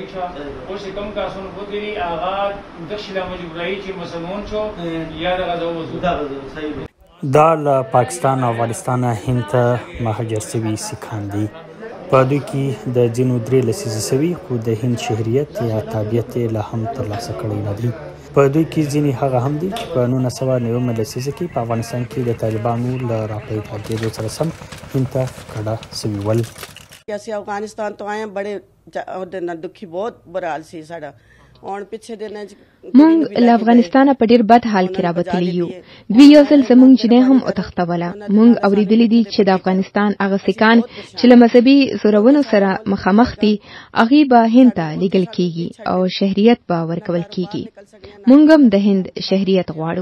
شو اوس کوم کاسونه بودري هغه د شله مجبورای چې مسلمان شو یا د غزو صحیح دا له پاکستان او افغانستان هند ته مهاجر شوي سیکان دي. په دوی کې د ځینو 3 لسیزې شوي خو د هند شهریت یا تابعیت یې لا هم ترلاسه کړی نه دي. په دوی کې ځینې هغه هم دي چې په 1990 لسیزه کې په افغانستان کې د طالبانو له راپیدا کېدو سره سم هند ته کډه شوي ول. ਅਸੀਂ ਅਫਗਾਨਿਸਤਾਨ ਤੋਂ ਆਏ ਬੜੇ ਉਹਦੇ ਨਾਲ ਦੁਖੀ ਬਹੁਤ ਬੁਰਾ ਹਾਲ ਸੀ ਸਾਡਾ اور پچھے دینا مونږ له افغانستانه په ډیر بد حال کې راوتلی یو. دوی یو ځل زمونږ جنې هم وتښتوله. مونږ اوریدلی دي چې د افغانستان هغه سیکان چې له مذهبي زورونو سره مخامخ دي هغې به هند ته لیږل کیږي او شهریت به ورکول کیږي. مونږ هم د هند شهریت غواړو.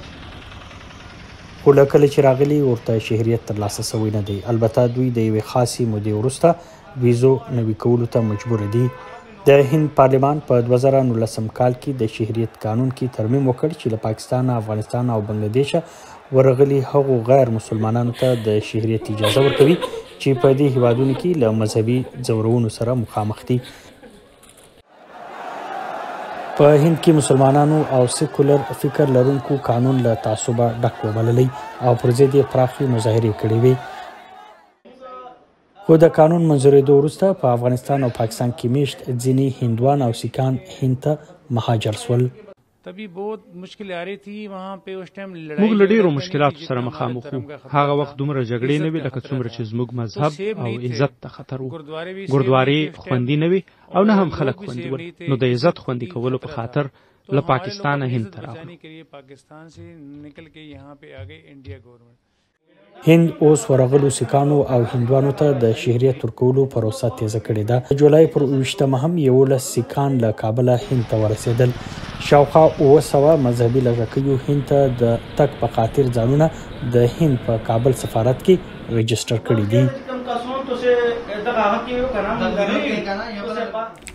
خو له کله چې راغلي ورته شهریت ترلاسه شوی نه دی. البته دوی د یوې خاصې مودې وروسته ویزو نوي کولو ته مجبور دي. د هند پارلېمان په 2019 کال کې د شهریت قانون کې ترمیم وکړ چې له پاکستان، افغانستان او بنگلادیش ورغلي هغو غیر مسلمانانو ته د شهریت اجازه ورکوي چې په دې هېوادونو کې له مذهبي ځورونو سره مخامخ دي. په هند کې مسلمانانو او سیکولر فکر لرونکو قانون له تعصبه ډک وبللی او پر ضد یې پراخې مظاهرې کړې وې. خو د قانون منظورېدو وروسته په افغانستان او پاکستان کې مېشت ځینې هندوان او سیکان هند ته مهاجر شول. موږ له ډېرو مشکلاتو سره مخامخ وو. هغه وخت دومره جګړې نه وې لکه څومره چې زموږ مذهب او عزت ته خطر و. ګردوارې خوندي نه وې او نه هم خلک خوندي ول. نو د عزت خوندي کولو په خاطر له پاکستانه هند ته راغلو. هند اوس ورغلو سیکانو او هندوانو ته د شهریت ورکولو پروسه تیزه کړې ده. د جولای پر 28 هم 11 سیکان له کابله هند ته ورسېدل. شاوخوا 900 مذهبي لږکیو هند ته د تګ په خاطر ځانونه د هند په کابل سفارت کې رجسټر کړي دي.